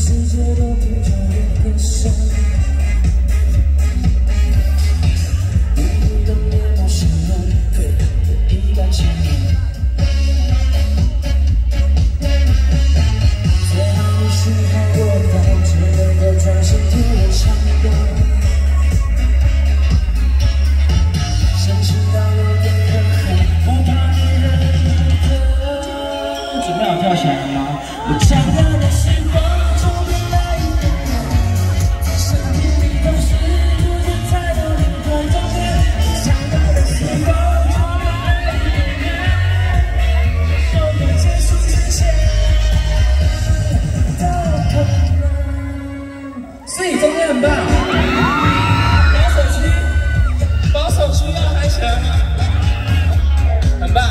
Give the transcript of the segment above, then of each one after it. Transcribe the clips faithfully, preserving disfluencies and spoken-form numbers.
世界都听着你歌声。你的面貌像人对我一般亲密。在你时候，我倒只能够专心听我唱歌。相信到有点可恨，不怕别人的。准备好跳起来了吗？我唱歌的时候，周边来一个人，在身体里都是突然才有灵魂中间。我唱歌的时候，周边来一个人，手要结束之前都可能。所以中间很棒，保守区，保守区要还行，很棒。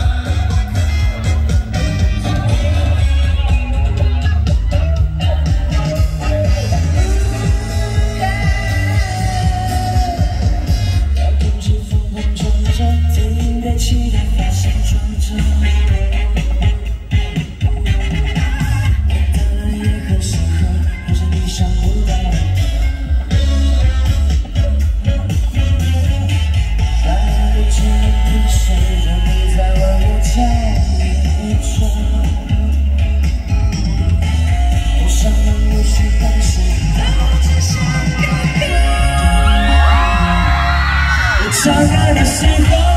期待发现转折，我当然也很适合，可是你想不到。来不及停手，让你在为我跳一圈。我想让你去感受，但我只想一个。我唱歌的时候。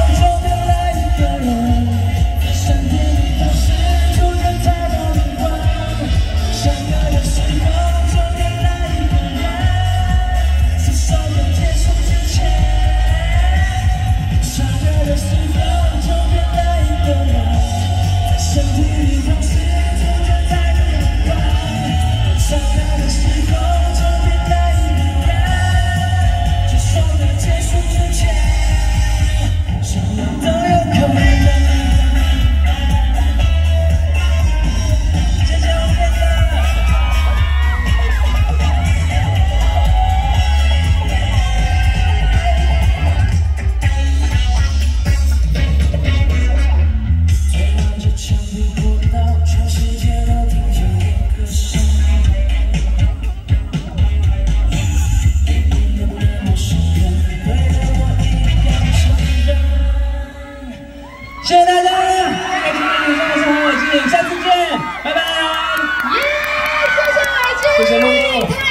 谢谢大家，感谢你们收看我的视频，下次见，拜拜。耶，谢谢海静，谢谢梦梦。